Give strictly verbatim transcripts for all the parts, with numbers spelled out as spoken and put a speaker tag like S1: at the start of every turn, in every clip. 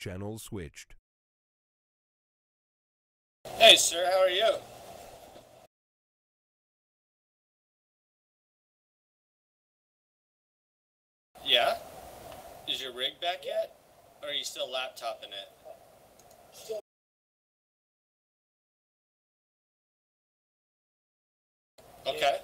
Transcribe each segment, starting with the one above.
S1: Channel switched.
S2: Hey, sir, how are you? Yeah? Is your rig back yet? Or are you still laptopping it? Okay.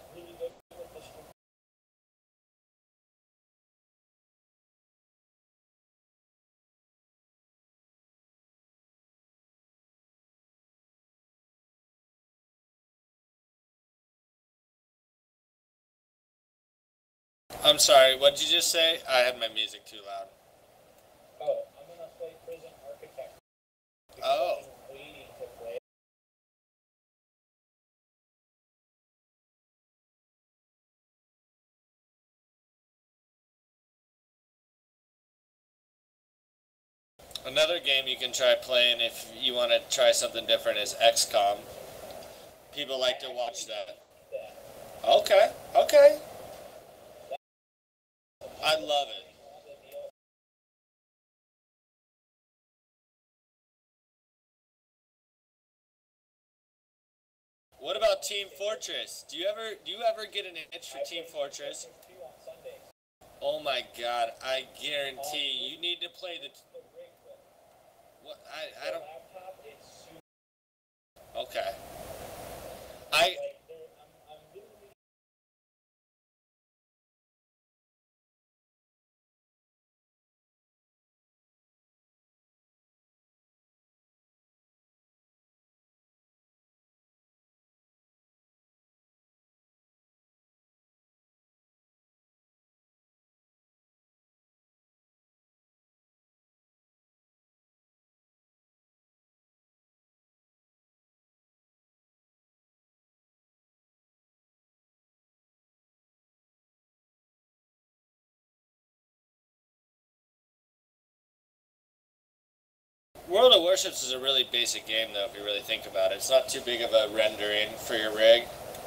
S2: I'm sorry, what did you just say? I had my music too loud.
S3: Oh, I'm gonna play Prison Architect.
S2: Oh.
S3: I'm waiting to play.
S2: Another game you can try playing if you want to try something different is X COM. People like to watch that. Okay, okay. I love it. What about Team Fortress? Do you ever do you ever get an itch for Team Fortress? Oh my god, I guarantee you need to play the what I I don't Okay. I World of Warships is a really basic game though if you really think about it. It's not too big of a rendering for your rig.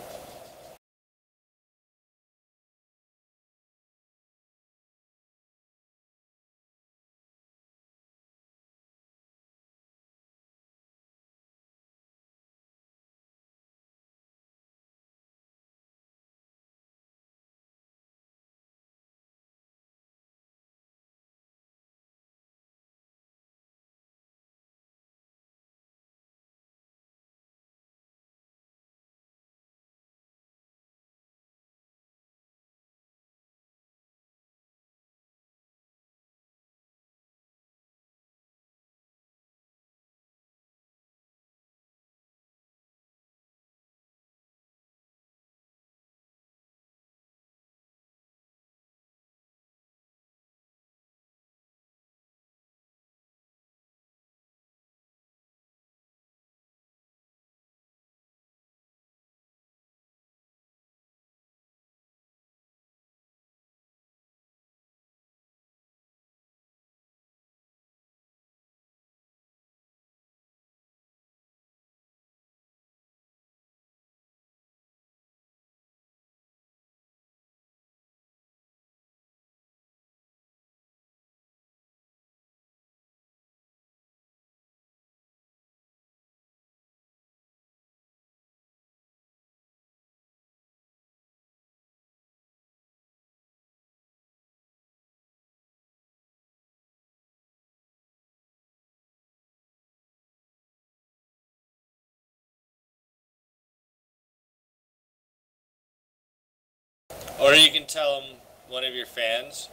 S2: Or you can tell him one of your fans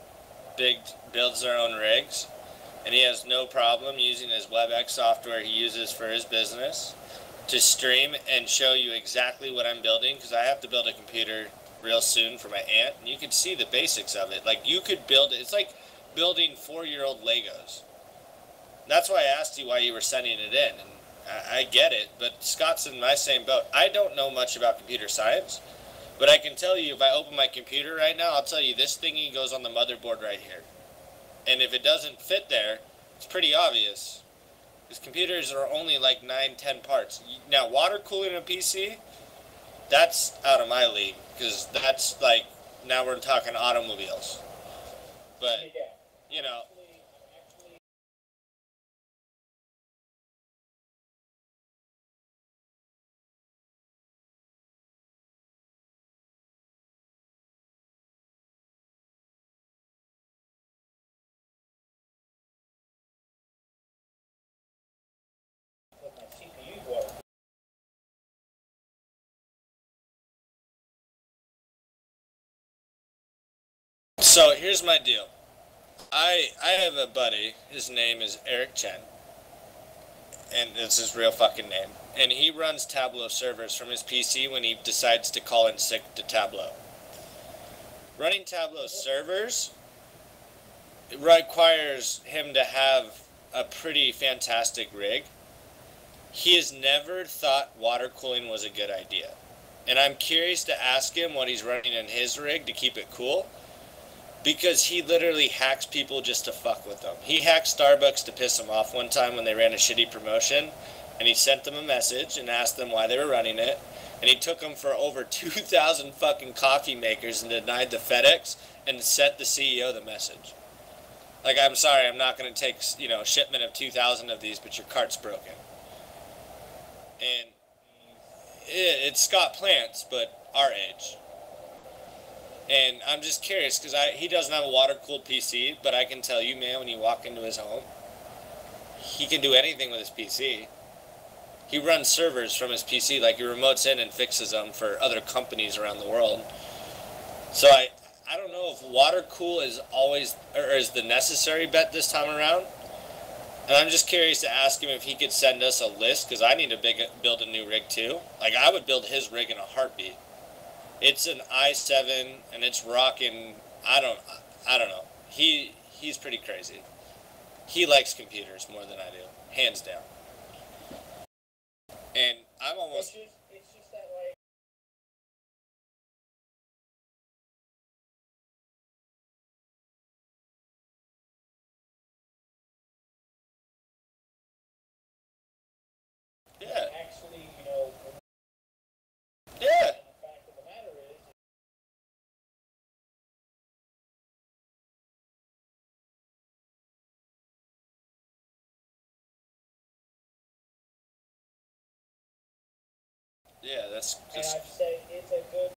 S2: big builds their own rigs and he has no problem using his WebEx software he uses for his business to stream and show you exactly what I'm building, because I have to build a computer real soon for my aunt, and you can see the basics of it. Like, you could build it. It's like building four-year-old Legos. That's why I asked you why you were sending it in, and I, I get it, but Scott's in my same boat. I don't know much about computer science, but I can tell you if I open my computer right now, I'll tell you this thingy goes on the motherboard right here. And if it doesn't fit there, it's pretty obvious. Because computers are only like nine, ten parts. Now, water cooling a P C, that's out of my league. Because that's like, now we're talking automobiles. But, you know, So here's my deal. I I have a buddy. His name is Eric Chen, and it's his real fucking name. And he runs Tableau servers from his P C when he decides to call in sick to Tableau. Running Tableau servers requires him to have a pretty fantastic rig. He has never thought water cooling was a good idea. And I'm curious to ask him what he's running in his rig to keep it cool, because he literally hacks people just to fuck with them. He hacked Starbucks to piss them off one time when they ran a shitty promotion, and he sent them a message and asked them why they were running it, and he took them for over two thousand fucking coffee makers and denied the FedEx and sent the C E O the message. Like, I'm sorry, I'm not going to take, you know, a shipment of two thousand of these, but your cart's broken. And it, it's Scott Plants, but our age. And I'm just curious, because I he doesn't have a water-cooled P C, but I can tell you, man, when you walk into his home, he can do anything with his P C. He runs servers from his P C, like he remotes in and fixes them for other companies around the world. So I, I don't know if water cool is always, or is the necessary bet this time around. And I'm just curious to ask him if he could send us a list, because I need to big, build a new rig too. Like, I would build his rig in a heartbeat. It's an i seven, and it's rocking, I don't, I don't know. He, he's pretty crazy. He likes computers more than I do, hands down. And I'm almost...
S3: It's just, it's just that, like,
S2: yeah,
S3: actually, you know,
S2: yeah.
S3: and the fact of the matter is,
S2: Yeah, that's
S3: and
S2: just...
S3: I've said it's a good.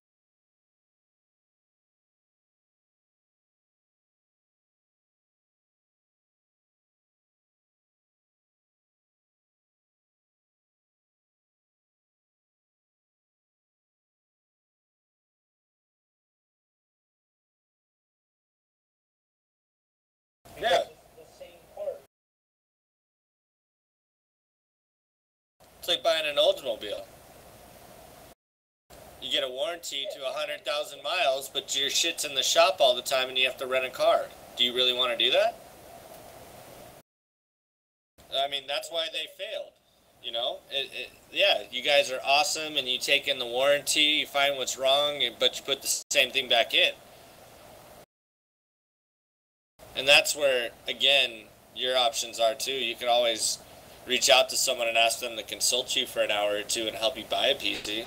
S2: Yeah.
S3: The same part.
S2: It's like buying an Oldsmobile. You get a warranty to one hundred thousand miles, but your shit's in the shop all the time and you have to rent a car. Do you really want to do that? I mean, that's why they failed. You know? It, it, yeah, you guys are awesome and you take in the warranty, you find what's wrong, but you put the same thing back in. And that's where, again, your options are too. You can always reach out to someone and ask them to consult you for an hour or two and help you buy a P C.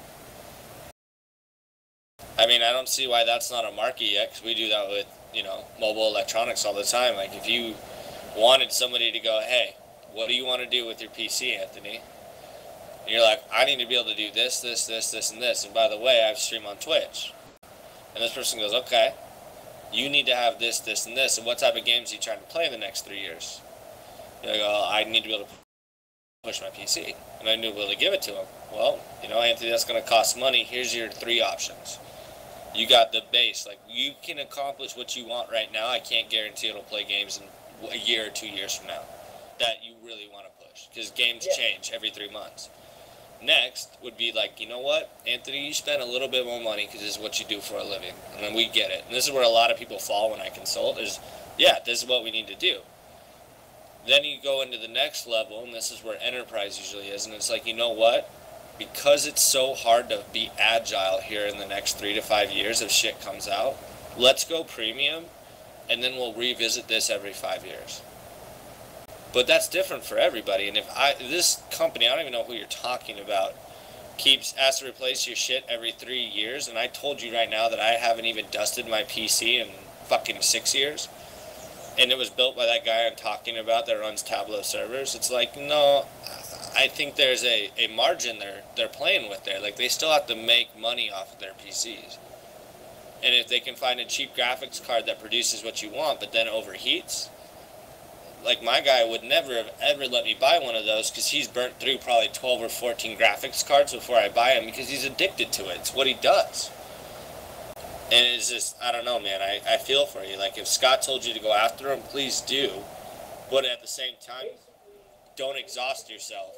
S2: I mean, I don't see why that's not a market yet, because we do that with, you know, mobile electronics all the time. Like, if you wanted somebody to go, hey, what do you want to do with your P C, Anthony? And you're like, I need to be able to do this, this, this, this, and this. And by the way, I stream on Twitch. And this person goes, okay, you need to have this, this, and this. And what type of games are you trying to play in the next three years? You're like, oh, I need to be able to push my P C. And I need to be able to give it to him. Well, you know, Anthony, that's going to cost money. Here's your three options. You got the base. Like, you can accomplish what you want right now. I can't guarantee it'll play games in a year or two years from now that you really want to push, because games
S3: Yeah.
S2: change every three months. Next would be like, you know what, Anthony, you spend a little bit more money because this is what you do for a living. And then we get it. And this is where a lot of people fall when I consult is, yeah, this is what we need to do. Then you go into the next level, and this is where enterprise usually is. And it's like, you know what? Because it's so hard to be agile here in the next three to five years if shit comes out, let's go premium, and then we'll revisit this every five years. But that's different for everybody. And if I, this company, I don't even know who you're talking about, keeps asks to replace your shit every three years, and I told you right now that I haven't even dusted my P C in fucking six years, and it was built by that guy I'm talking about that runs Tableau servers. It's like, no, I think there's a, a margin they're, they're playing with there. Like, they still have to make money off of their P Cs. And if they can find a cheap graphics card that produces what you want but then overheats, like my guy would never have ever let me buy one of those, because he's burnt through probably twelve or fourteen graphics cards before I buy him, because he's addicted to it. It's what he does. And it's just, I don't know, man. I, I feel for you. Like, if Scott told you to go after him, please do. But at the same time, don't exhaust yourself.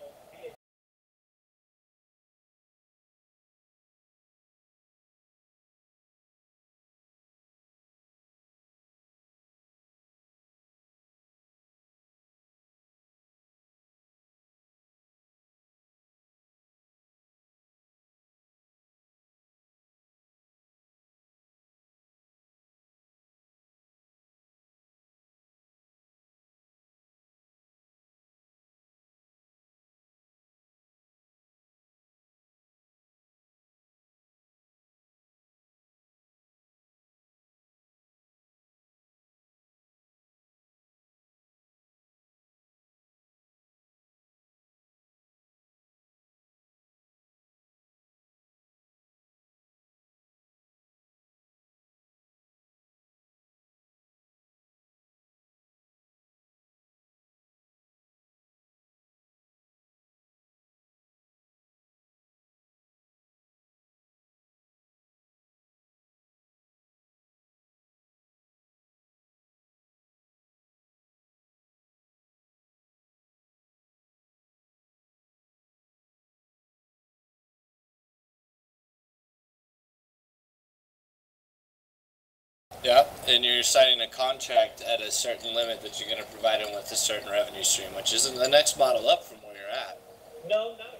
S2: Yeah, and you're signing a contract at a certain limit that you're going to provide them with a certain revenue stream, which isn't the next model up from where you're at.
S3: No, not.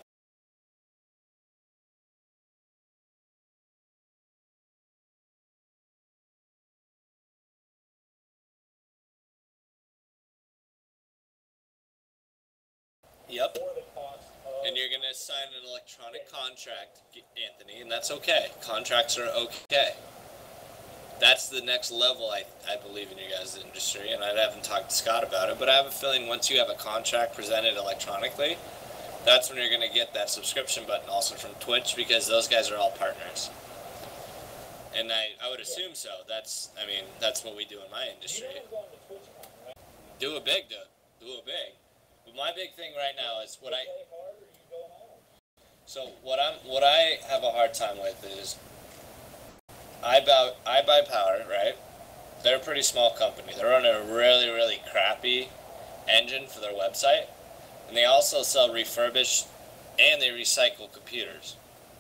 S2: Yep.
S3: For the cost of.
S2: And you're going to sign an electronic contract, Anthony, and that's okay. Contracts are okay. That's the next level, I, I believe, in your guys' industry, and I haven't talked to Scott about it, but I have a feeling once you have a contract presented electronically, that's when you're going to get that subscription button also from Twitch, because those guys are all partners. And I, I would assume so. That's, I mean, that's what we do in my industry.
S3: You know I'm going to TwitchCon, right?
S2: Do it big, dude. Do it big. But my big thing right now is what I...
S3: Play hard or you go home.
S2: So what I'm, what I have a hard time with is I buy, I buy Power, right? They're a pretty small company. They're running a really, really crappy engine for their website. And they also sell refurbished and they recycle computers.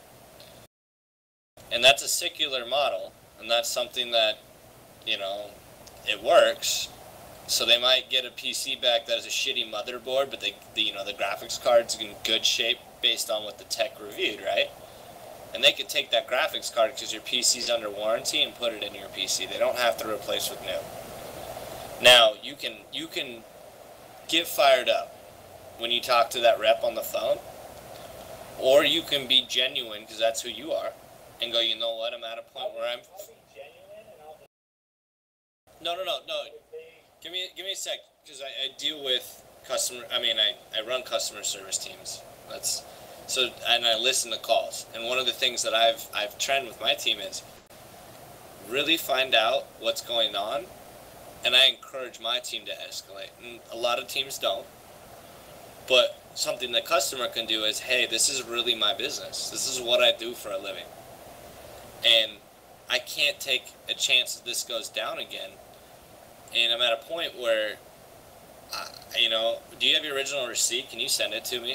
S2: And that's a secular model. And that's something that, you know, it works. So they might get a P C back that has a shitty motherboard, but they, the, you know, the graphics card's in good shape based on what the tech reviewed, right? And they could take that graphics card because your P C's under warranty and put it in your P C. They don't have to replace with new. Now, you can you can get fired up when you talk to that rep on the phone, or you can be genuine because that's who you are, and go, you know what, I'm at a point where I'm...
S3: I'll be genuine and I'll be...
S2: No, no, no, no. Give me give me a sec, because I, I deal with customer... I mean, I, I run customer service teams. That's... So, and I listen to calls. And one of the things that I've I've trend with my team is really find out what's going on, and I encourage my team to escalate. And a lot of teams don't. But something the customer can do is, hey, this is really my business. This is what I do for a living. And I can't take a chance that this goes down again. And I'm at a point where, uh, you know, do you have your original receipt? Can you send it to me?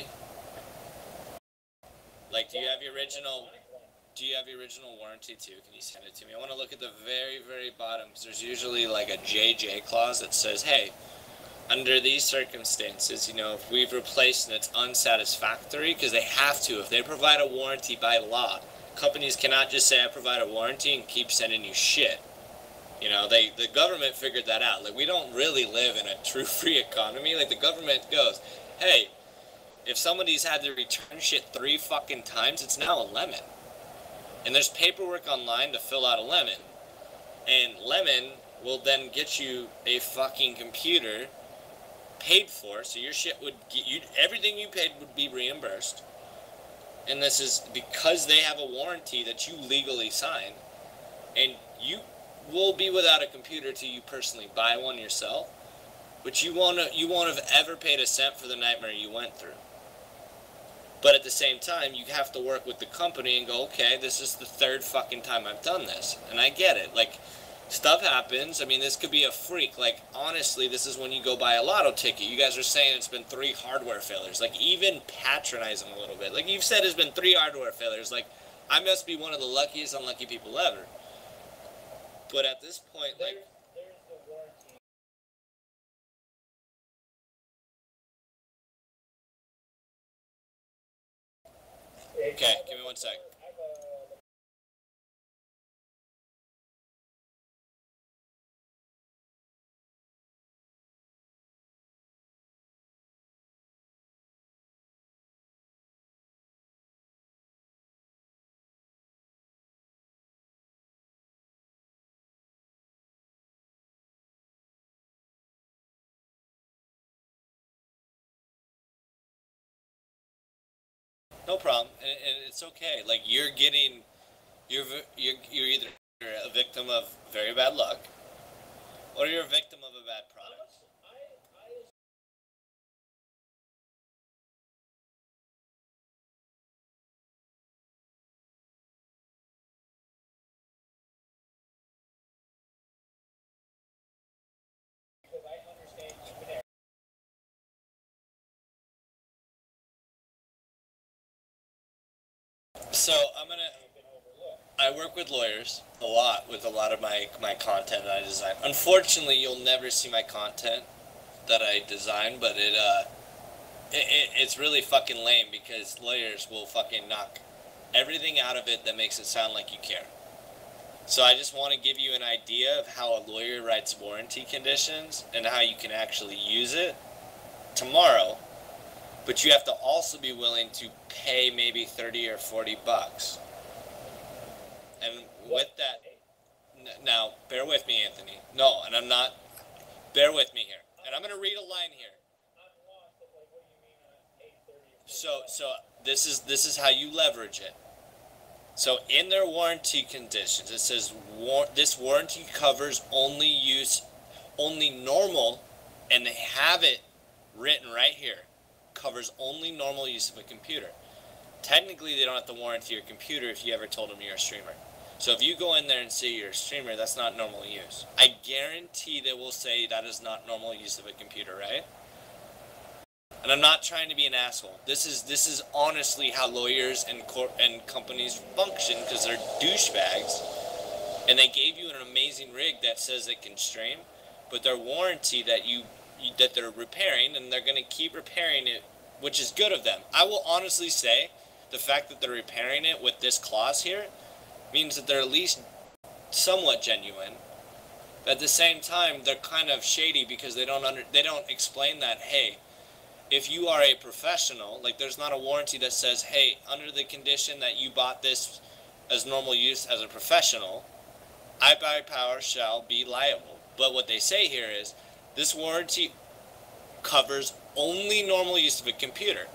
S2: Like, do you have your original, do you have your original warranty too? Can you send it to me? I want to look at the very, very bottom, because there's usually like a J J clause that says, hey, under these circumstances, you know, if we've replaced and it's unsatisfactory, because they have to, if they provide a warranty by law, companies cannot just say, I provide a warranty and keep sending you shit. You know, they, the government figured that out. Like, we don't really live in a true free economy. Like, the government goes, hey, if somebody's had to return shit three fucking times, it's now a lemon. And there's paperwork online to fill out a lemon. And lemon will then get you a fucking computer paid for, so your shit would get you, everything you paid would be reimbursed. And this is because they have a warranty that you legally signed. And you will be without a computer till you personally buy one yourself. But you won't, you won't have ever paid a cent for the nightmare you went through. But at the same time, you have to work with the company and go, okay, this is the third fucking time I've done this. And I get it. Like, stuff happens. I mean, this could be a freak. Like, honestly, this is when you go buy a lotto ticket. You guys are saying it's been three hardware failures. Like, even patronizing a little bit. Like, you've said it's been three hardware failures. Like, I must be one of the luckiest unlucky people ever. But at this point, like...
S3: There's, there's the warranty.
S2: Okay, give me one sec.
S3: I have a
S2: No problem, and, and it's okay. Like, you're getting, you're you're you're either a victim of very bad luck, or you're a victim of a bad product.
S3: I, I because I understand human error.
S2: So I'm gonna.
S3: Have been overlooked.
S2: I work with lawyers a lot with a lot of my my content that I design. Unfortunately, you'll never see my content that I design, but it uh, it, it it's really fucking lame because lawyers will fucking knock everything out of it that makes it sound like you care. So I just want to give you an idea of how a lawyer writes warranty conditions and how you can actually use it tomorrow. But you have to also be willing to pay maybe thirty or forty bucks. And with that, n- now, bear with me, Anthony. No, and I'm not, bear with me here. And I'm going to read a line here.
S3: I'm lost at like, what do you mean on eight thirty?
S2: So, so this is, this is how you leverage it. So in their warranty conditions, it says war- this warranty covers only use, only normal, and they have it written right here, covers only normal use of a computer. Technically, they don't have to warranty your computer if you ever told them you're a streamer. So if you go in there and say you're a streamer, that's not normal use. I guarantee they will say that is not normal use of a computer, right? And I'm not trying to be an asshole. This is this is honestly how lawyers and cor- and companies function because they're douchebags. And they gave you an amazing rig that says it can stream, but their warranty that you, you that they're repairing, and they're going to keep repairing it, which is good of them. I will honestly say the fact that they're repairing it with this clause here means that they're at least somewhat genuine. But at the same time, they're kind of shady because they don't under they don't explain that, hey, if you are a professional, like there's not a warranty that says, hey, under the condition that you bought this as normal use as a professional, iBuyPower shall be liable. But what they say here is, this warranty covers only normal use of a computer.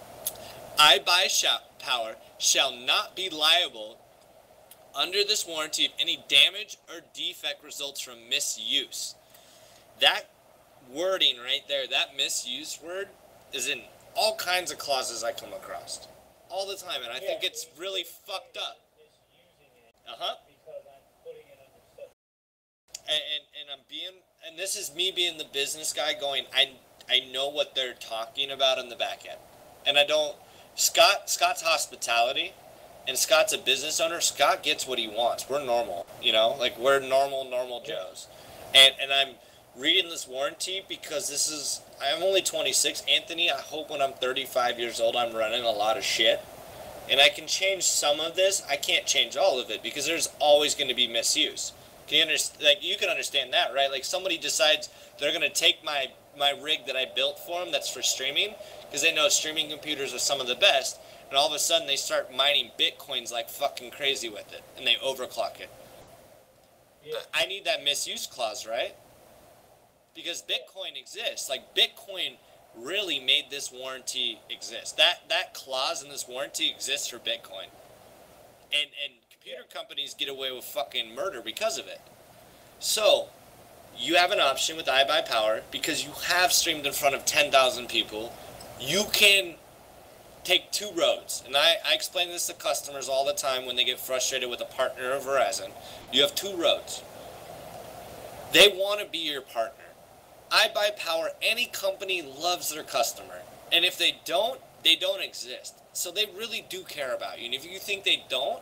S2: iBuyPower shall not be liable under this warranty if any damage or defect results from misuse. That wording right there, that misuse word, is in all kinds of clauses I come across all the time, and I think it's really fucked up.
S3: Misusing it
S2: Uh-huh.
S3: because I'm putting it under stuff.
S2: And, and and I'm being, and this is me being the business guy going, I I know what they're talking about in the back end. And I don't, Scott, Scott's hospitality, and Scott's a business owner. Scott gets what he wants. We're normal, you know, like we're normal, normal Joes. And and I'm reading this warranty because this is, I'm only twenty-six. Anthony, I hope when I'm thirty-five years old, I'm running a lot of shit. And I can change some of this. I can't change all of it because there's always going to be misuse. Can you understand? Like, you can understand that, right? Like, somebody decides they're going to take my, my rig that I built for them that's for streaming, because they know streaming computers are some of the best, and all of a sudden they start mining bitcoins like fucking crazy with it, and they overclock it.
S3: Yeah.
S2: I need that misuse clause, right? Because Bitcoin exists. Like, Bitcoin really made this warranty exist. That that clause in this warranty exists for Bitcoin. And and computer companies get away with fucking murder because of it. So, you have an option with iBuyPower because you have streamed in front of ten thousand people. You can take two roads, and I, I explain this to customers all the time when they get frustrated with a partner of Verizon. You have two roads. They want to be your partner. iBuyPower, any company loves their customer, and if they don't, they don't exist. So they really do care about you, and if you think they don't,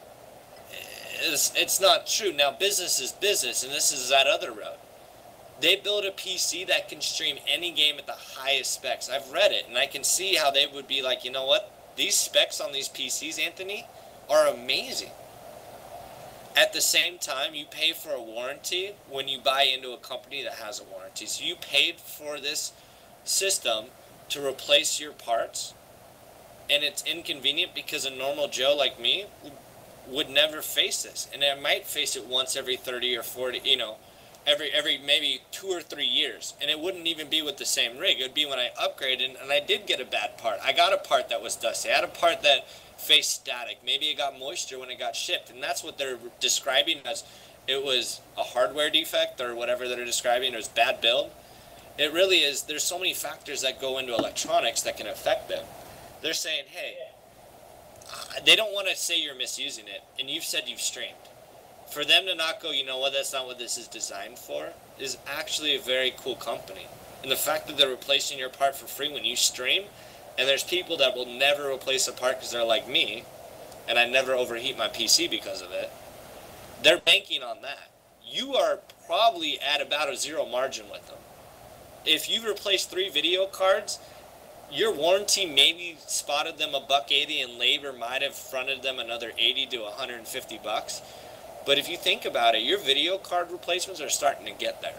S2: it's, it's not true. Now, business is business, and this is that other road. They build a P C that can stream any game at the highest specs. I've read it, and I can see how they would be like, you know what? These specs on these P Cs, Anthony, are amazing. At the same time, you pay for a warranty when you buy into a company that has a warranty. So you paid for this system to replace your parts, and it's inconvenient because a normal Joe like me would never face this. And I might face it once every thirty or forty, you know, every every maybe two or three years, and it wouldn't even be with the same rig. It would be when I upgraded, and I did get a bad part. I got a part that was dusty. I had a part that faced static. Maybe it got moisture when it got shipped, and that's what they're describing as it was a hardware defect or whatever they're describing. It was bad build. It really is. There's so many factors that go into electronics that can affect them. They're saying, hey, they don't want to say you're misusing it, and you've said you've streamed. For them to not go, you know what, that's not what this is designed for, is actually a very cool company. And the fact that they're replacing your part for free when you stream, and there's people that will never replace a part because they're like me, and I never overheat my P C because of it, they're banking on that. You are probably at about a zero margin with them. If you've replaced three video cards, your warranty maybe spotted them a buck eighty, and labor might have fronted them another eighty to one hundred fifty bucks. But if you think about it, your video card replacements are starting to get there.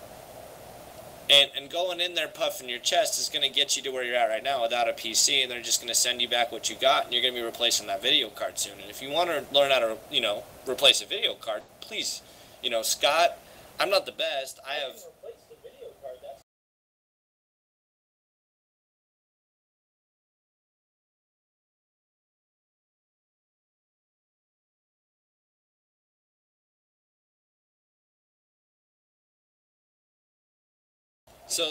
S2: And and going in there puffing your chest is going to get you to where you're at right now without a P C, and they're just going to send you back what you got, and you're going to be replacing that video card soon. And if you want to learn how to, you know, replace a video card, please, you know, Scott, I'm not the best. I have... So,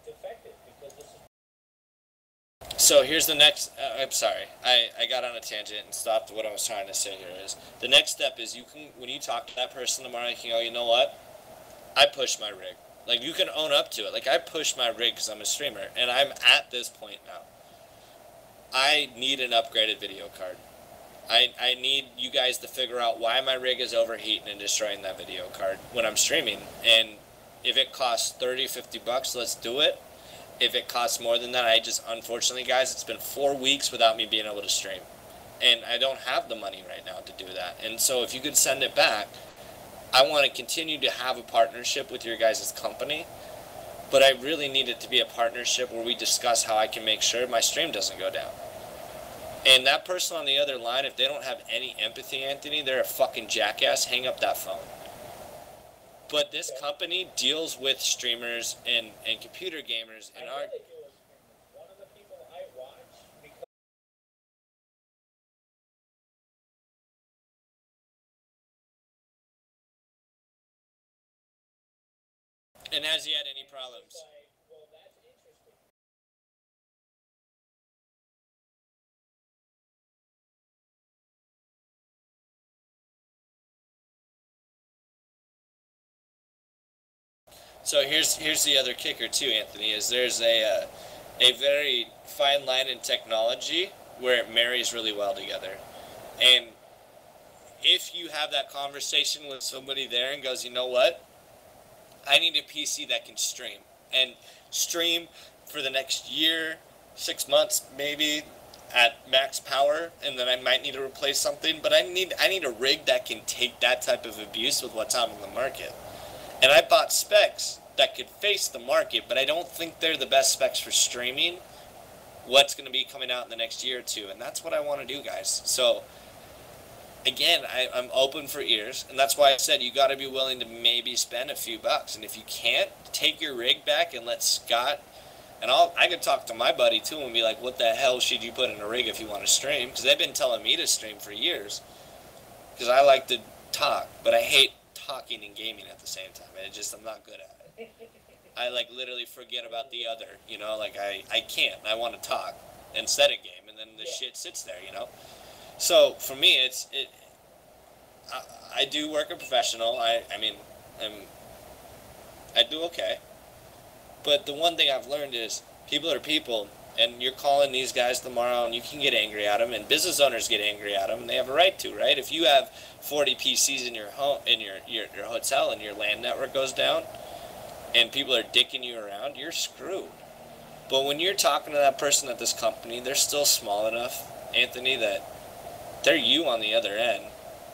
S2: so here's the next, uh, I'm sorry, I, I got on a tangent and stopped what I was trying to say here is, the next step is you can, when you talk to that person tomorrow, you can go, you know what, I pushed my rig. Like, you can own up to it. Like, I pushed my rig because I'm a streamer, and I'm at this point now. I need an upgraded video card. I, I need you guys to figure out why my rig is overheating and destroying that video card when I'm streaming, and if it costs thirty, fifty bucks, let's do it. If it costs more than that, I just, unfortunately, guys, it's been four weeks without me being able to stream. And I don't have the money right now to do that. And so if you could send it back, I want to continue to have a partnership with your guys' company. But I really need it to be a partnership where we discuss how I can make sure my stream doesn't go down. And that person on the other line, if they don't have any empathy, Anthony, they're a fucking jackass. Hang up that phone. But this company deals with streamers and, and computer gamers and our...
S3: One of the people I watch, because
S2: And has he had any problems?
S3: like, well, that's interesting.
S2: So here's here's the other kicker too, Anthony, is there's a uh, a very fine line in technology where it marries really well together. And if you have that conversation with somebody there and goes, you know what, I need a P C that can stream, and stream for the next year, six months maybe, at max power, and then I might need to replace something, but I need I need a rig that can take that type of abuse with what's out in the market. And I bought specs that could face the market, but I don't think they're the best specs for streaming what's going to be coming out in the next year or two, and that's what I want to do, guys. So, again, I, I'm open for ears, and that's why I said you got to be willing to maybe spend a few bucks, and if you can't, take your rig back and let Scott, and I'll, I could talk to my buddy, too, and be like, what the hell should you put in a rig if you want to stream? Because they've been telling me to stream for years, because I like to talk, but I hate talking and gaming at the same time. It just, I'm not good at it. I like literally forget about the other, you know, like I, I can't, I want to talk. instead of game, and then the
S3: Yeah.
S2: shit sits there, you know. So for me, it's it. I, I do work a professional. I I mean, I'm. I do okay. But the one thing I've learned is people are people, and you're calling these guys tomorrow, and you can get angry at them, and business owners get angry at them, and they have a right to, right? If you have forty P Cs in your home, in your, your, your hotel, and your LAN network goes down, and people are dicking you around, you're screwed. But when you're talking to that person at this company, they're still small enough, Anthony, that they're you on the other end.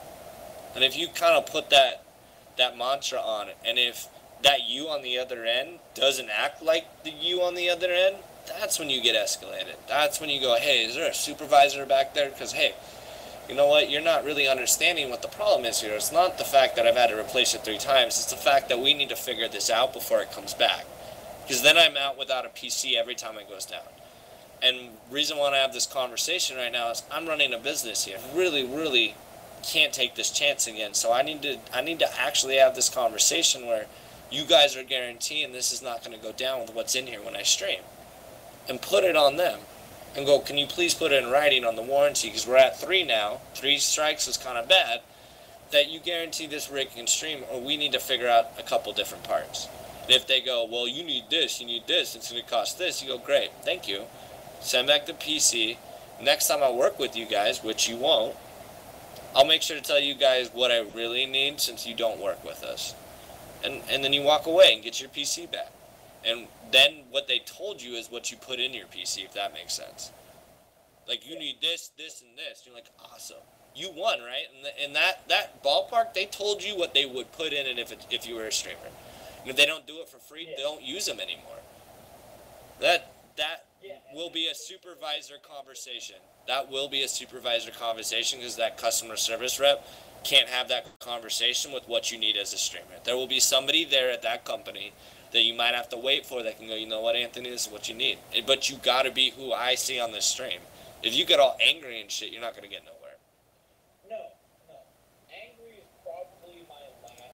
S2: And if you kind of put that that mantra on it, and if that you on the other end doesn't act like the you on the other end, that's when you get escalated. That's when you go, hey, is there a supervisor back there? Because, hey, you know what? You're not really understanding what the problem is here. It's not the fact that I've had to replace it three times. It's the fact that we need to figure this out before it comes back. Because then I'm out without a P C every time it goes down. And the reason why I have this conversation right now is I'm running a business here. Really, really can't take this chance again. So I need to I need to actually have this conversation where you guys are guaranteeing this is not going to go down with what's in here when I stream. And put it on them. And go, can you please put it in writing on the warranty, because we're at three now. Three strikes is kind of bad. That you guarantee this rig can stream, or we need to figure out a couple different parts. And if they go, well, you need this, you need this, it's going to cost this, you go, great, thank you. Send back the P C. Next time I work with you guys, which you won't, I'll make sure to tell you guys what I really need since you don't work with us. And and then you walk away and get your P C back. And then what they told you is what you put in your P C, if that makes sense. Like, you need this, this, and this. You're like, awesome. You won, right? And the, in that, that ballpark, they told you what they would put in it if, it, if you were a streamer. And if they don't do it for free,
S3: Yeah.
S2: they don't use them anymore. That that
S3: Yeah.
S2: will be a supervisor conversation. That will be a supervisor conversation, because that customer service rep can't have that conversation with what you need as a streamer. There will be somebody there at that company that you might have to wait for that can go, you know what, Anthony, this is what you need. But you got to be who I see on this stream. If you get all angry and shit, you're not going to get nowhere.
S3: No, no. Angry is probably my last.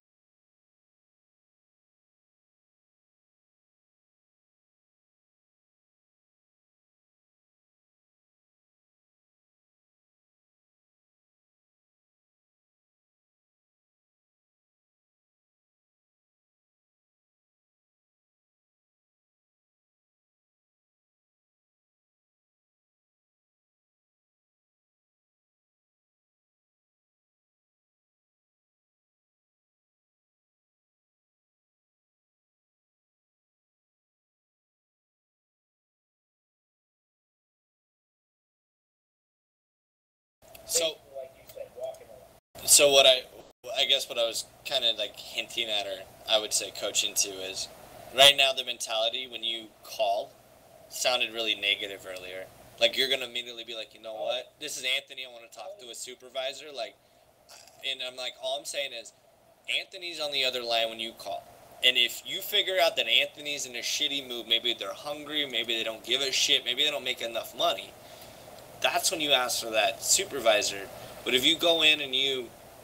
S2: So,
S3: Like you said, walking around.
S2: so what I, I guess what I was kind of like hinting at, or I would say coaching to, is right now the mentality when you call sounded really negative earlier. Like, you're going to immediately be like, you know what? This is Anthony. I want to talk to a supervisor. Like, and I'm like, all I'm saying is Anthony's on the other line when you call. And if you figure out that Anthony's in a shitty mood, maybe they're hungry, maybe they don't give a shit, maybe they don't make enough money, that's when you ask for that supervisor. But if you go in and you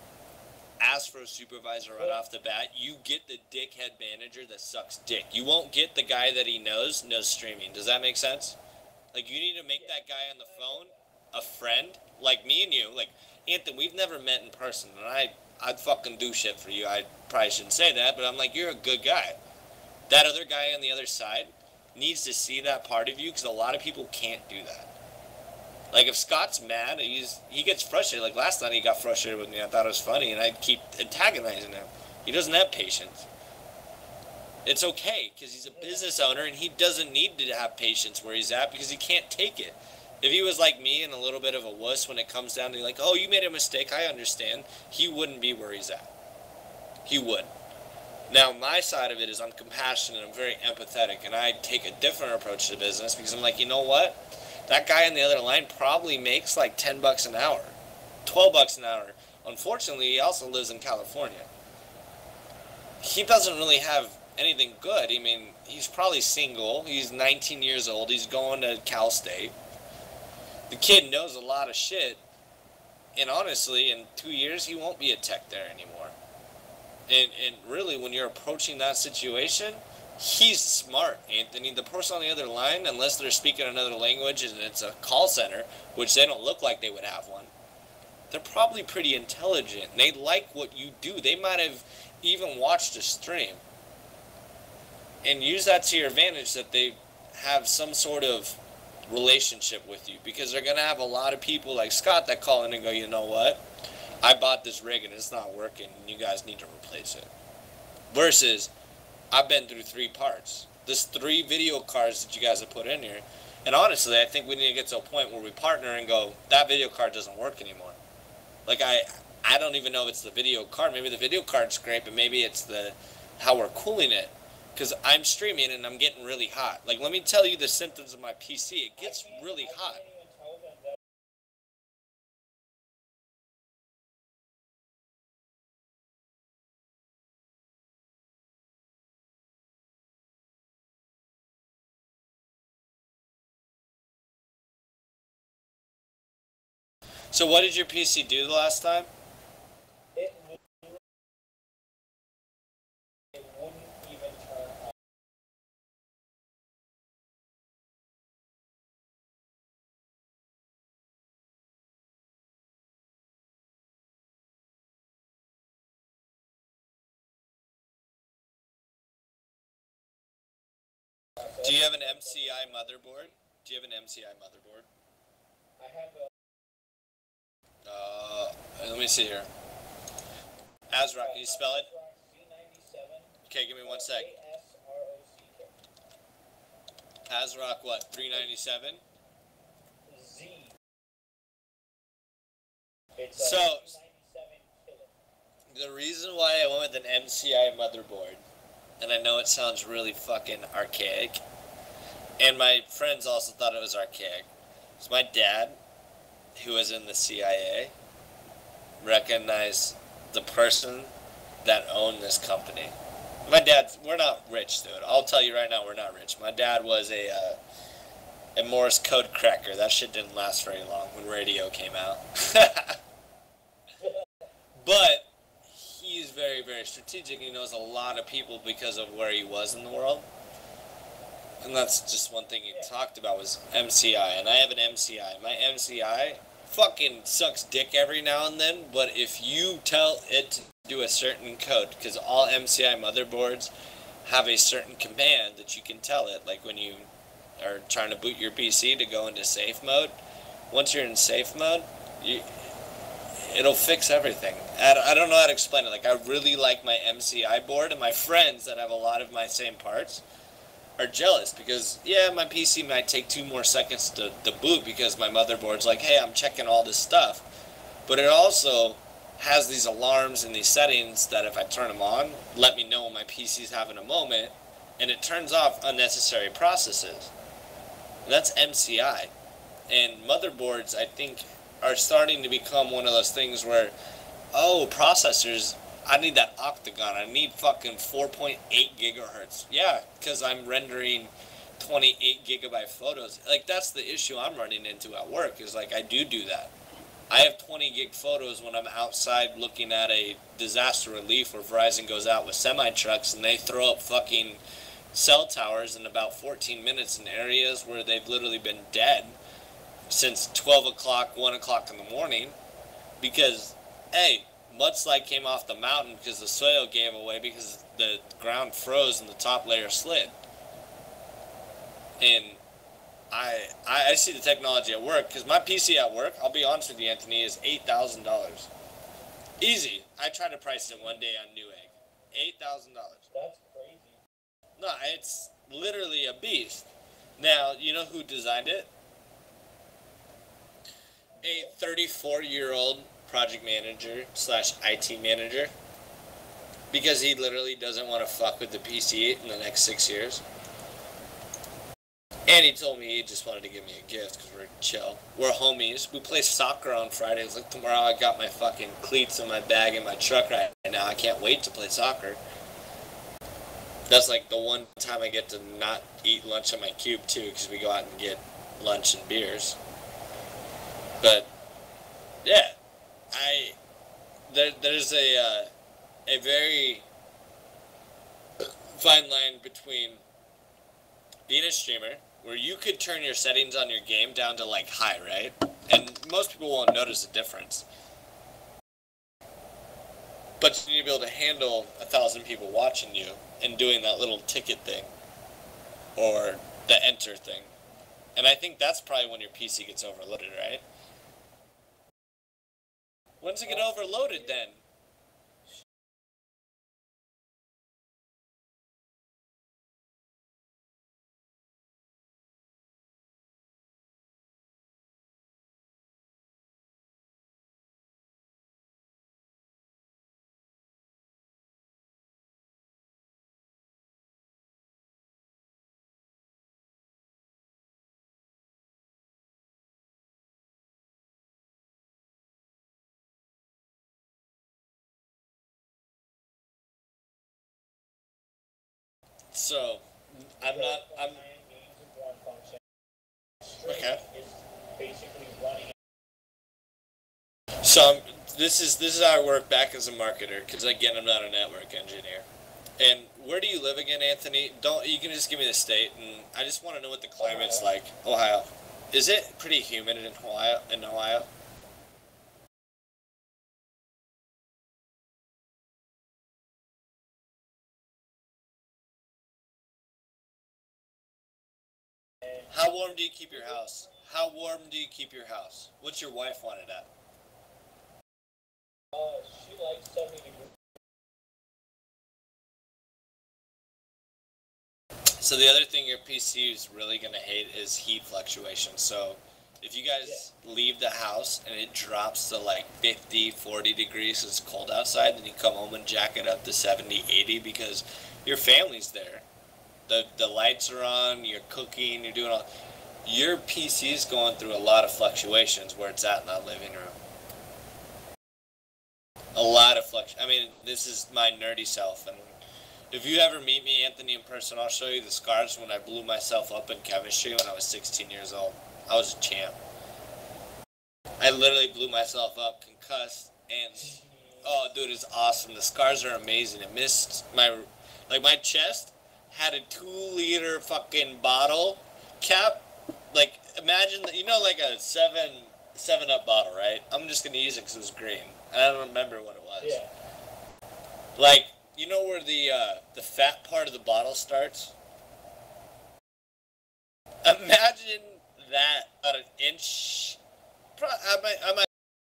S2: ask for a supervisor right off the bat, you get the dickhead manager that sucks dick. You won't get the guy that he knows knows streaming. Does that make sense? Like, you need to make that guy on the phone a friend, like me and you. Like, Anthony, we've never met in person, and I, I'd fucking do shit for you. I probably shouldn't say that, but I'm like, you're a good guy. That other guy on the other side needs to see that part of you, because a lot of people can't do that. Like, if Scott's mad, he's he gets frustrated. Like, last night he got frustrated with me. I thought it was funny, and I'd keep antagonizing him. He doesn't have patience. It's okay, because he's a business owner, and he doesn't need to have patience where he's at, because he can't take it. If he was like me and a little bit of a wuss when it comes down to, like, oh, you made a mistake, I understand, he wouldn't be where he's at. He would. Now, my side of it is I'm compassionate, I'm very empathetic, and I take a different approach to business, because I'm like, you know what? That guy on the other line probably makes like ten bucks an hour, twelve bucks an hour. Unfortunately, he also lives in California. He doesn't really have anything good. I mean, he's probably single. He's nineteen years old. He's going to Cal State. The kid knows a lot of shit. And honestly, in two years, he won't be a tech there anymore. And, and really, when you're approaching that situation, he's smart, Anthony. The person on the other line, unless they're speaking another language and it's a call center, which they don't look like they would have one, they're probably pretty intelligent. They like what you do. They might have even watched a stream. And use that to your advantage that they have some sort of relationship with you. Because they're going to have a lot of people like Scott that call in and go, you know what? I bought this rig and it's not working and you guys need to replace it. Versus, I've been through three parts. There's three video cards that you guys have put in here. And honestly, I think we need to get to a point where we partner and go, that video card doesn't work anymore. Like, I I don't even know if it's the video card. Maybe the video card's great, but maybe it's the how we're cooling it. Because I'm streaming and I'm getting really hot. Like, let me tell you the symptoms of my P C. It gets really hot. So what did your P C do the last time?
S3: It wouldn't, it wouldn't even turn on.
S2: Do you have an M C I motherboard? Do you have an M C I motherboard?
S3: I have a
S2: Uh, let me see here. Azrock, can you spell it?
S3: Z ninety-seven.
S2: Okay, give me one sec.
S3: A S R O C K.
S2: Azrock, what, three ninety-seven?
S3: Z. It's a
S2: So-
S3: Z ninety-seven killer.
S2: The reason why I went with an M C I motherboard, and I know it sounds really fucking archaic, and my friends also thought it was archaic, is my dad, who was in the C I A, recognized the person that owned this company. My dad, we're not rich, dude. I'll tell you right now, we're not rich. My dad was a uh, a Morse code cracker. That shit didn't last very long when radio came out. But he's very, very strategic. He knows a lot of people because of where he was in the world. And that's just one thing he talked about was M C I. And I have an M C I. My M C I fucking sucks dick every now and then, but if you tell it to do a certain code, because all M C I motherboards have a certain command that you can tell it, like when you are trying to boot your P C to go into safe mode. Once you're in safe mode, you, it'll fix everything. I, I don't know how to explain it. Like, I really like my M C I board, and my friends that have a lot of my same parts are jealous because, yeah, my P C might take two more seconds to, to boot because my motherboard's like, hey, I'm checking all this stuff. But it also has these alarms and these settings that if I turn them on, let me know when my P C's having a moment, and it turns off unnecessary processes. And that's M C I. And motherboards, I think, are starting to become one of those things where, oh, processors, I need that octagon. I need fucking four point eight gigahertz. Yeah, because I'm rendering twenty-eight gigabyte photos. Like, that's the issue I'm running into at work, is like, I do do that. I have twenty gig photos when I'm outside looking at a disaster relief where Verizon goes out with semi-trucks and they throw up fucking cell towers in about fourteen minutes in areas where they've literally been dead since twelve o'clock, one o'clock in the morning because, hey, mudslide came off the mountain because the soil gave away because the ground froze and the top layer slid. And I I, I see the technology at work because my P C at work, I'll be honest with you, Anthony, is eight thousand dollars. Easy. I tried to price it one day on Newegg. eight thousand dollars.
S3: That's crazy.
S2: No, it's literally a beast. Now, you know who designed it? A thirty-four-year-old project manager slash I T manager, because he literally doesn't want to fuck with the P C in the next six years. And he told me he just wanted to give me a gift because we're chill. We're homies. We play soccer on Fridays. Like tomorrow I got my fucking cleats in my bag in my truck right now. I can't wait to play soccer. That's like the one time I get to not eat lunch on my cube too, because we go out and get lunch and beers. But yeah, I there there's a uh, a very fine line between being a streamer, where you could turn your settings on your game down to like high, right? And most people won't notice a difference. But you need to be able to handle a thousand people watching you and doing that little ticket thing or the enter thing. And I think that's probably when your P C gets overloaded, right? When's it get overloaded then? So, I'm not, I'm, okay. So, I'm, this is, this is how I work back as a marketer, because again, I'm not a network engineer. And where do you live again, Anthony? Don't, you can just give me the state, and I just want to know what the climate's like. Ohio. Is it pretty humid in Ohio, in Ohio? How warm do you keep your house? How warm do you keep your house? What's your wife want it at?
S3: Uh, she likes seventy degrees.
S2: So the other thing your P C is really going to hate is heat fluctuations. So if you guys yeah. leave the house and it drops to like fifty, forty degrees, it's cold outside, then you come home and jack it up to seventy, eighty because your family's there. The the lights are on, you're cooking, you're doing all. Your P C's going through a lot of fluctuations where it's at in that living room. A lot of flux. I mean, this is my nerdy self, and if you ever meet me, Anthony, in person, I'll show you the scars when I blew myself up in chemistry when I was sixteen years old. I was a champ. I literally blew myself up, concussed, and oh, dude, it's awesome. The scars are amazing. It missed my, like my chest had a two-liter fucking bottle cap. Like, imagine, you know, like a seven, seven up bottle, right? I'm just gonna use it because it was green. I don't remember what it was.
S3: Yeah.
S2: Like, you know where the uh, the fat part of the bottle starts? Imagine that about an inch. I might, I might.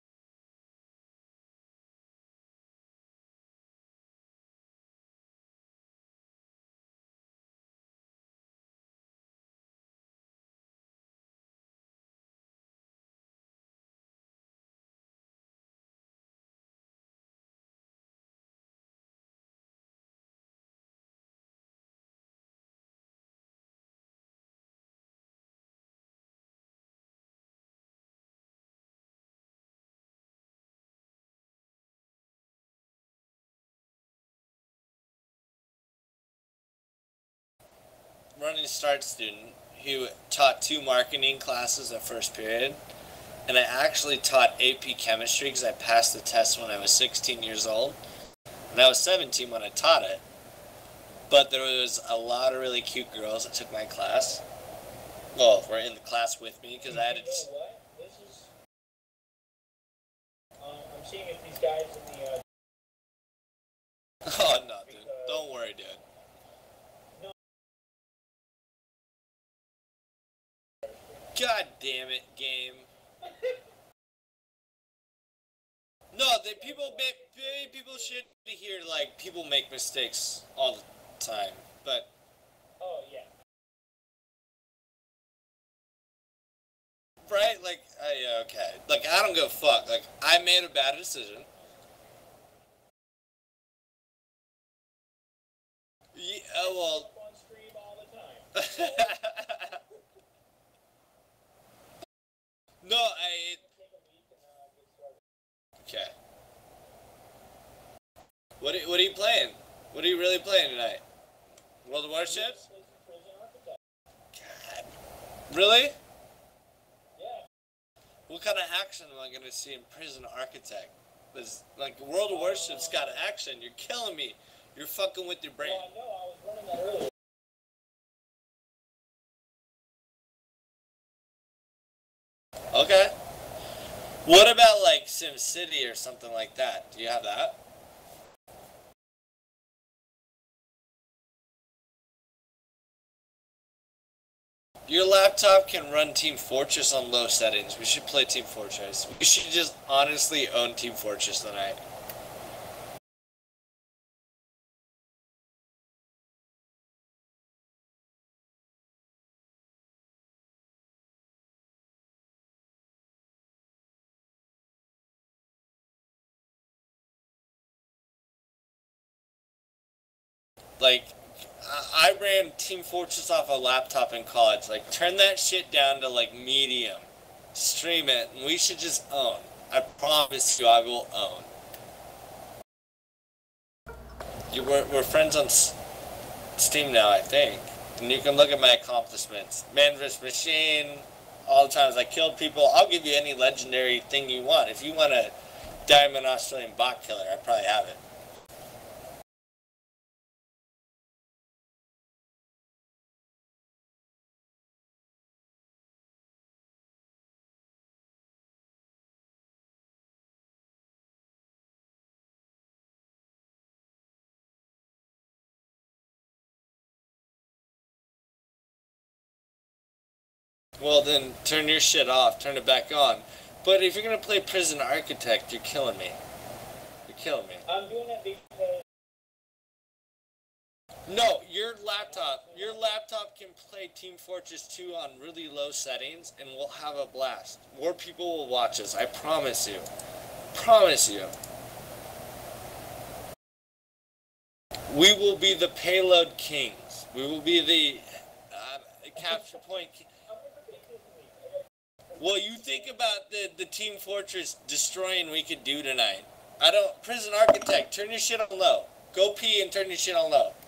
S2: Running start student who taught two marketing classes at first period, and I actually taught A P chemistry because I passed the test when I was sixteen years old, and I was seventeen when I taught it. But there was a lot of really cute girls that took my class. Well, were in the class with me because I had to.
S3: You know what? This is. Um, I'm seeing if these guys in the. Uh,
S2: oh no, dude! Don't worry, dude. God damn it, game. No, they people maybe people should hear like people make mistakes all the time, but.
S3: Oh yeah.
S2: Right, like, I, okay, like I don't give a fuck. Like I made a bad decision. Yeah, well.
S3: On stream all the time.
S2: No, I. Okay. What are, what are you playing? What are you really playing tonight? World of Warships? God. Really?
S3: Yeah.
S2: What kind of action am I gonna see in Prison Architect? There's like World of Warships got action. You're killing me. You're fucking with your brain.
S3: Well, I know. I was running mentioned that earlier.
S2: Okay. What about like SimCity or something like that? Do you have that? Your laptop can run Team Fortress on low settings. We should play Team Fortress. We should just honestly own Team Fortress tonight. Like, I ran Team Fortress off a laptop in college. Like, turn that shit down to like medium. Stream it, and we should just own. I promise you, I will own. You, we're, we're friends on Steam now, I think. And you can look at my accomplishments. Man vs. Machine, all the times I killed people. I'll give you any legendary thing you want. If you want a Diamond Australian bot killer, I probably have it. Well, then turn your shit off. Turn it back on. But if you're gonna play Prison Architect, you're killing me. You're killing me.
S3: I'm doing it because.
S2: No, your laptop, your laptop can play Team Fortress two on really low settings, and we'll have a blast. More people will watch us. I promise you. Promise you. We will be the payload kings. We will be the uh, capture point. Ki- well, you think about the the Team Fortress destroying we could do tonight. I don't. Prison Architect, turn your shit on low. Go pee and turn your shit on low.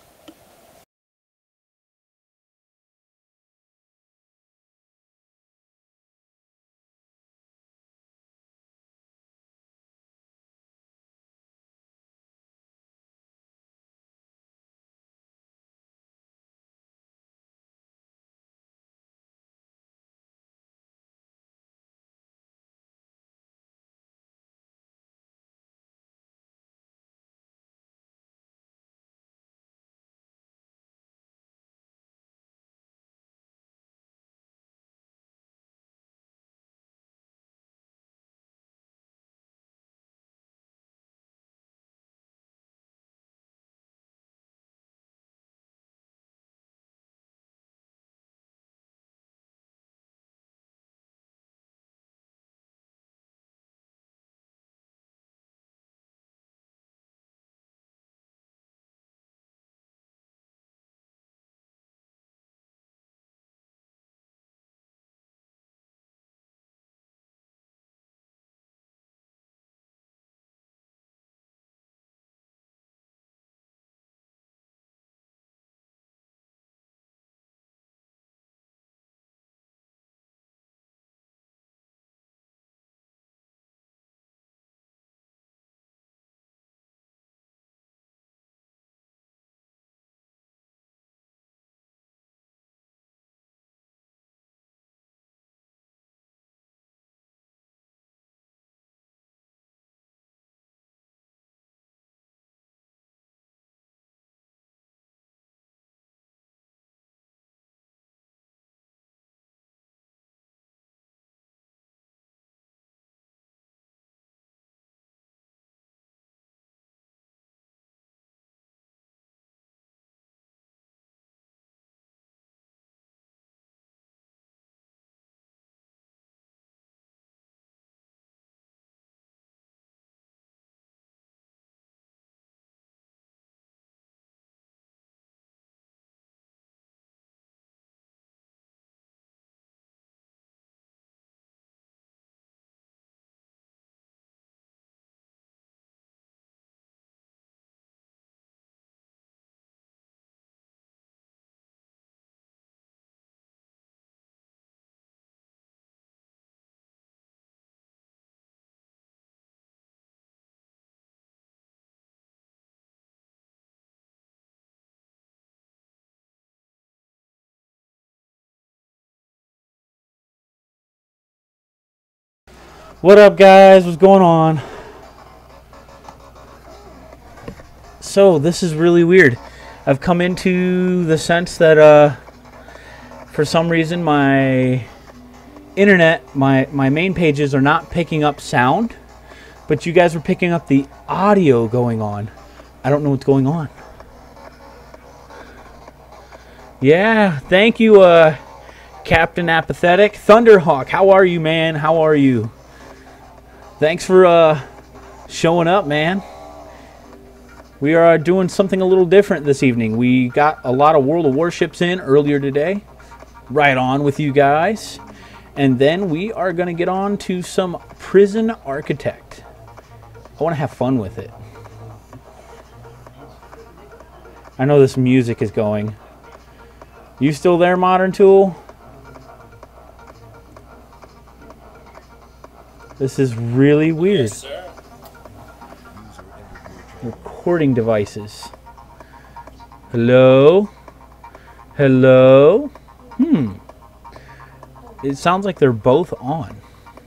S1: What up, guys? What's going on? So, this is really weird. I've come into the sense that, uh, for some reason, my internet, my, my main pages are not picking up sound, but you guys are picking up the audio going on. I don't know what's going on. Yeah, thank you, uh, Captain Apathetic. Thunderhawk, how are you, man? How are you? Thanks for uh, showing up, man. We are doing something a little different this evening. We got a lot of World of Warships in earlier today. Right on with you guys. And then we are going to get on to some Prison Architect. I want to have fun with it. I know this music is going. You still there, Modern Tool? This is really weird.
S2: Yes, sir.
S1: Recording devices. Hello? Hello? Hmm. It sounds like they're both on.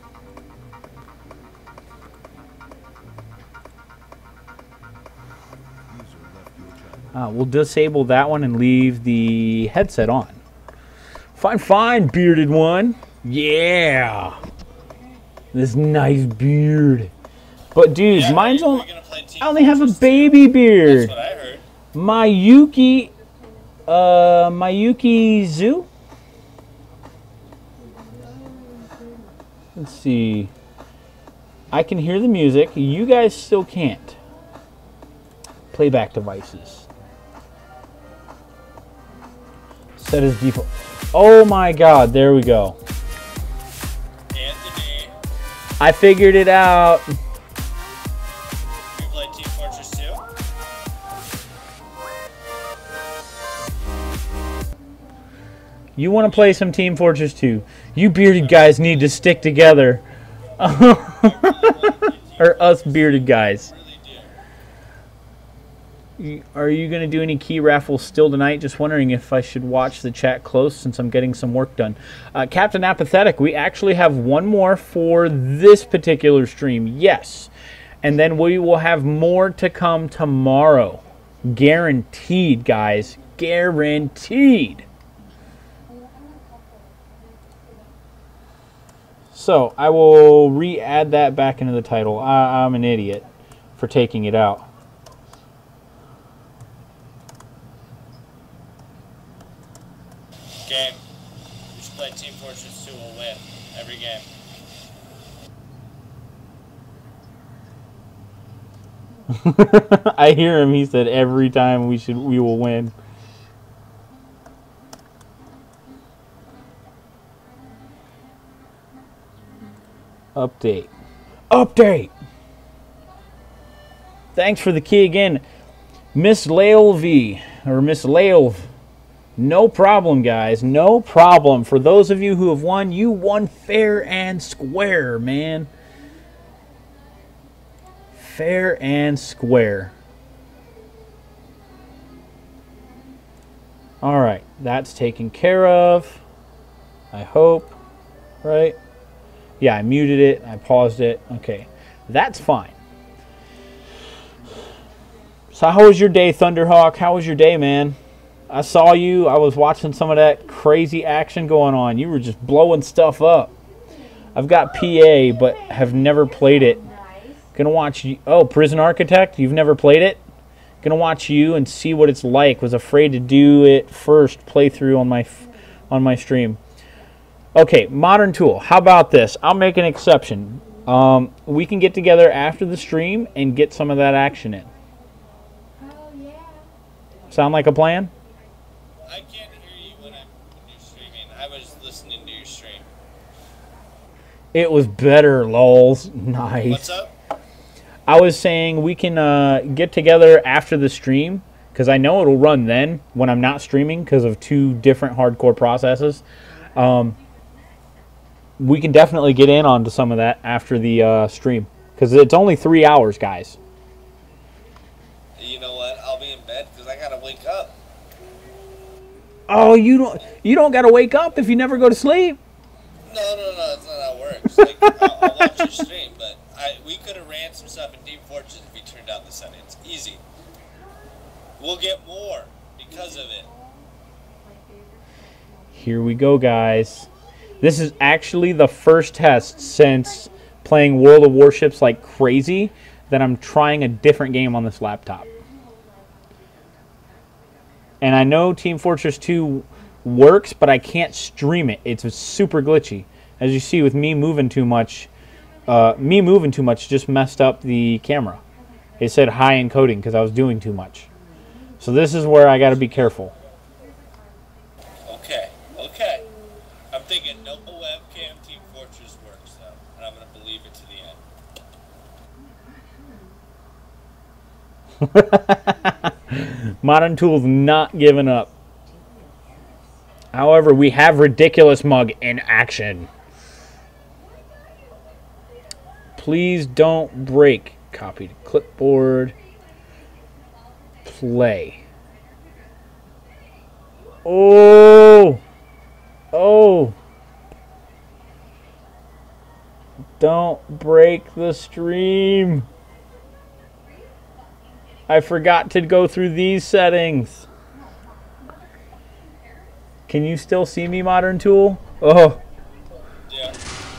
S1: Uh, we'll disable that one and leave the headset on. Fine, fine, bearded one. Yeah. This nice beard. But dudes,
S2: Yeah,
S1: mine's
S2: we're
S1: only...
S2: gonna play Team
S1: I only have a
S2: Fortress two.
S1: baby beard.
S2: That's what I heard.
S1: Mayuki... Uh, Mayuki Zoo? Let's see. I can hear the music. You guys still can't. Playback devices. Set as default. Oh my god, there we go.
S2: Anthony,
S1: I figured it out.
S2: you play Team Fortress two?
S1: You want to play some Team Fortress two. You bearded guys need to stick together. Or us bearded guys.
S2: Really do.
S1: You- Are you going to do any key raffles still tonight? Just wondering if I should watch the chat close since I'm getting some work done. Uh, Captain Apathetic, we actually have one more for this particular stream. Yes. And then we will have more to come tomorrow. Guaranteed, guys. Guaranteed. So, I will re-add that back into the title. I I'm an idiot for taking it out.
S2: Game. You should play Team Fortress two. We'll win every game.
S1: I hear him. He said every time we should we will win. Update. Update. Thanks for the key again, Miss Laelv or Miss Laelv. No problem, guys. No problem. For those of you who have won, you won fair and square, man. Fair and square. All right, that's taken care of. I hope, right? Yeah, I muted it. I paused it. Okay, that's fine. So how was your day, Thunderhawk? How was your day, man? I saw you. I was watching some of that crazy action going on. You were just blowing stuff up. I've got P A, but have never played it. Gonna watch you. Oh, Prison Architect? You've never played it? Gonna watch you and see what it's like. Was afraid to do it first playthrough on my on my stream. Okay, Modern Tool. How about this? I'll make an exception. Um, we can get together after the stream and get some of that action in.
S4: Oh, yeah.
S1: Sound like a plan?
S2: I can't hear you when, I'm, when you're streaming. I was listening to your stream.
S1: It was better, lols. Nice.
S2: What's up?
S1: I was saying we can uh, get together after the stream because I know it'll run then when I'm not streaming because of two different hardcore processes. Um, we can definitely get in onto some of that after the uh, stream because it's only three hours, guys.
S2: You know what? I'll be in bed because I gotta wake up.
S1: Oh, you don't you don't got to wake up if you never go to sleep.
S2: No, no, no. That's not how it works. games. Like, I'll, I'll watch your stream, but I we could have ran some stuff in Team Fortress if you turned out the settings. Easy. We'll get more because of it.
S1: Here we go, guys. This is actually the first test since playing World of Warships like crazy that I'm trying a different game on this laptop. And I know Team Fortress two works, but I can't stream it. It's super glitchy. As you see with me moving too much, uh, me moving too much just messed up the camera. It said high encoding because I was doing too much. So this is where I got to be careful.
S2: Okay, okay. I'm thinking no webcam Team Fortress works though, and I'm gonna believe it to the end.
S1: Modern Tools not giving up. However, we have Ridiculous Mug in action. Please don't break. Copy to clipboard. Play. Oh! Oh! Don't break the stream. I forgot to go through these settings. Can you still see me, Modern Tool? Oh.
S2: Yeah.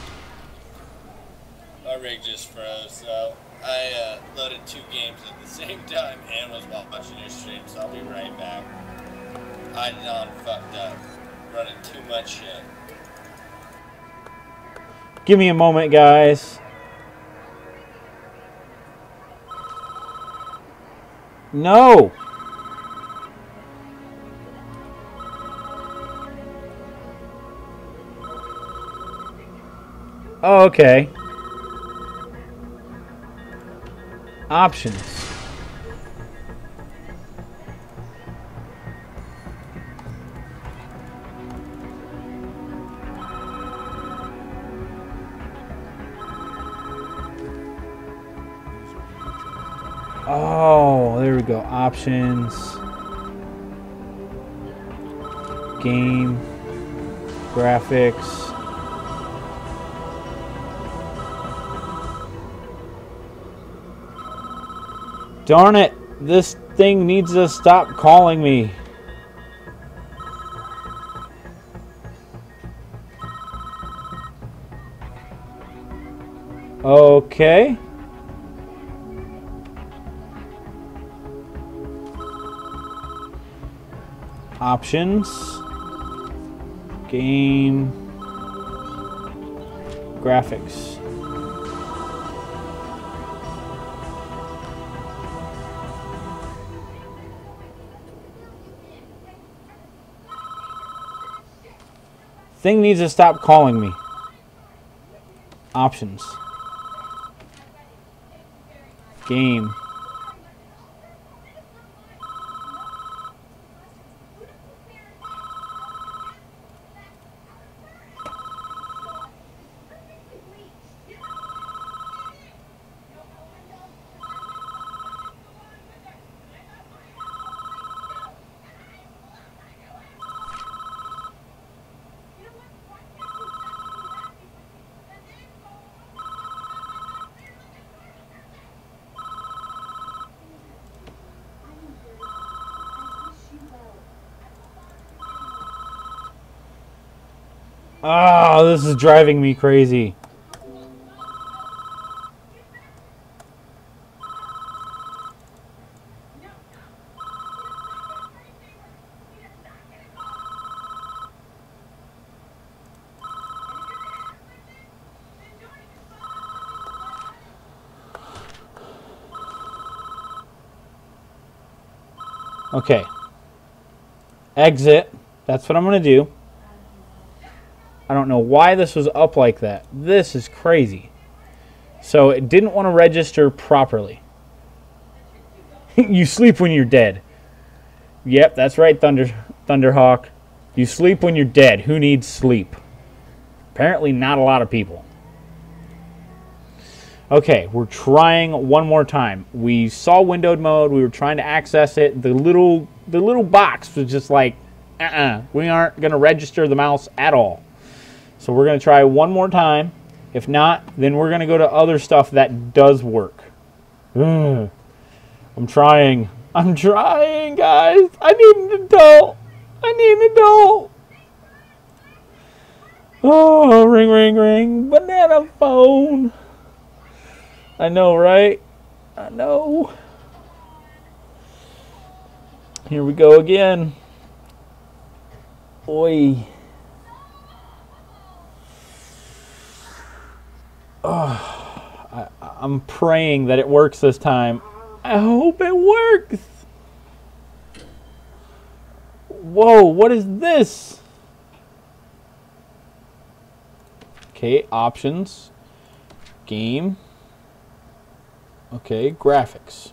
S2: My rig just froze, so I uh, loaded two games at the same time and was watching your stream, so I'll be right back. I non fucked up. Running too much shit.
S1: Give me a moment, guys. No. Oh, okay. Options. Oh, there we go. Options. Game. Graphics. Darn it. This thing needs to stop calling me. Okay. Options. Game. Graphics. Thing needs to stop calling me. Options. Game. Oh, this is driving me crazy. Okay. Exit. That's what I'm going to do. I don't know why this was up like that. This is crazy. So it didn't want to register properly. You sleep when you're dead. Yep, that's right, Thunder Thunderhawk. You sleep when you're dead. Who needs sleep? Apparently not a lot of people. Okay, we're trying one more time. We saw windowed mode. We were trying to access it. The little the little box was just like, uh-uh. We aren't going to register the mouse at all. So we're going to try one more time. If not, then we're going to go to other stuff that does work. Ugh. I'm trying. I'm trying, guys. I need an adult. I need an adult. Oh, ring, ring, ring. Banana phone. I know, right? I know. Here we go again. Oi. Oh, I, I'm praying that it works this time. I hope it works. Whoa, what is this? Okay, options. Game. Okay, graphics.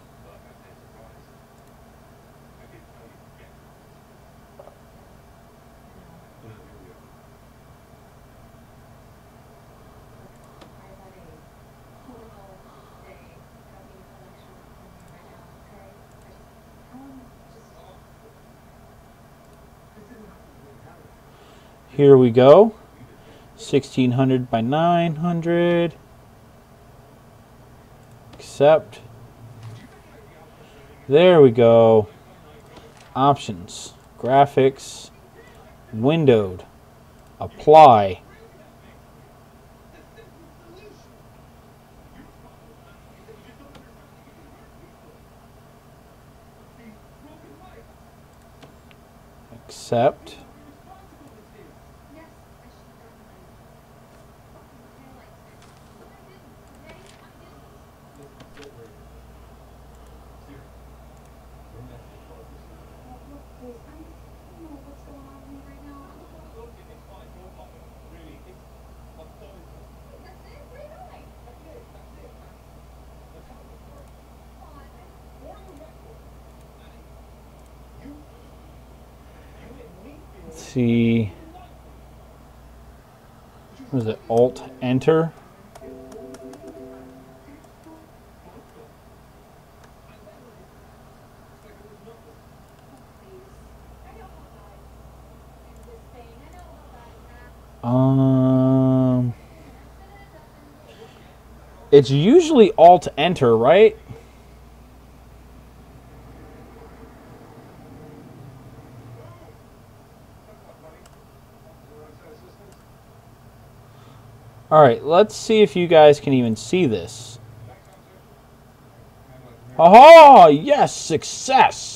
S1: Here we go. sixteen hundred by nine hundred. Accept. There we go. Options. Graphics. Windowed. Apply. Accept. Let's see. What is it? Alt Enter. Um, it's usually Alt Enter, right? All right, let's see if you guys can even see this. Oh, yes, success.